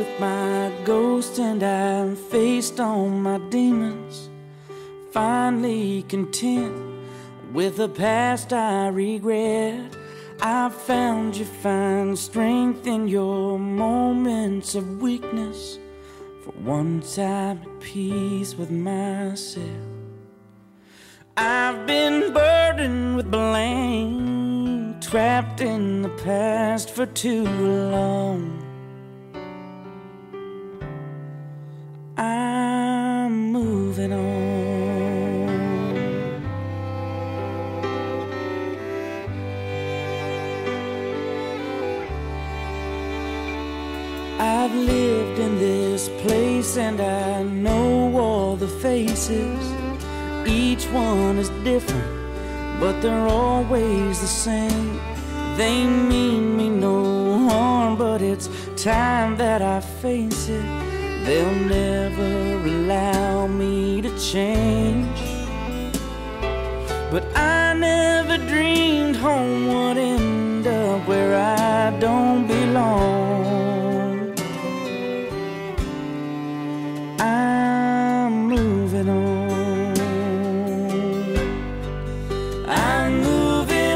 with my ghost and I faced on my demons, finally content with the past I regret. I found you find strength in your moments of weakness. For once I'm at peace with myself. I've been burdened with blame, trapped in the past for too long. I'm moving on. I've lived in this place and I know all the faces. Each one is different, but they're always the same. They mean me no harm, but it's time that I face it. They'll never allow me to change. But I never dreamed home would end up where I don't belong. I'm moving on. I'm moving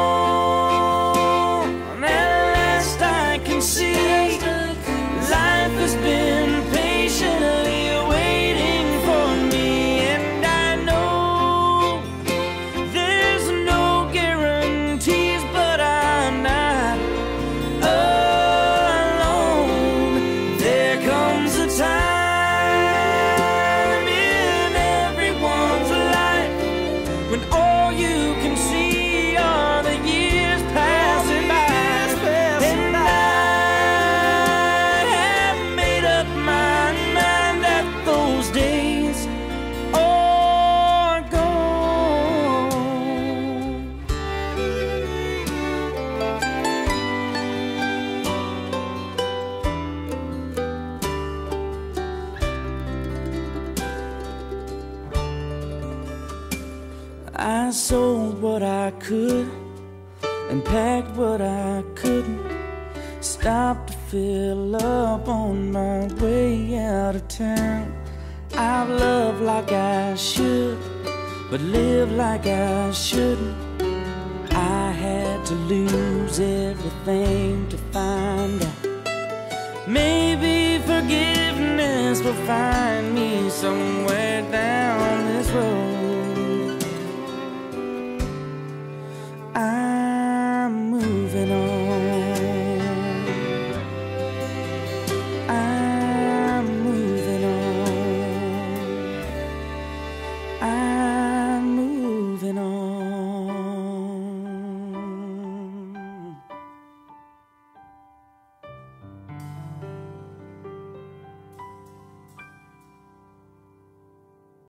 on. At last I can see life has been patiently waiting for me, and I know there's no guarantees, but I'm not alone. There comes a time in everyone's life when all you can see are the years passing by. And I have made up my mind that those days are gone. I sold what I could and packed what I couldn't. Stopped to fill up on my way out of town. I've loved like I should, but lived like I shouldn't. I had to lose everything to find out. Maybe forgiveness will find me somewhere.